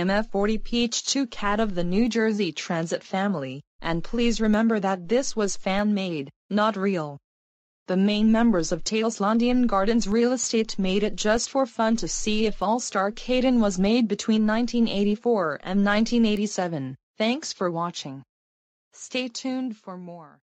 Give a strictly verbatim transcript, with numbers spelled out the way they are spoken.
M F forty Peach two cat of the New Jersey Transit family, and please remember that this was fan-made, not real. The main members of Tailslandian Gardens Real Estate made it just for fun to see if All Star Caiden was made between nineteen eighty-four and nineteen eighty-seven. Thanks for watching. Stay tuned for more.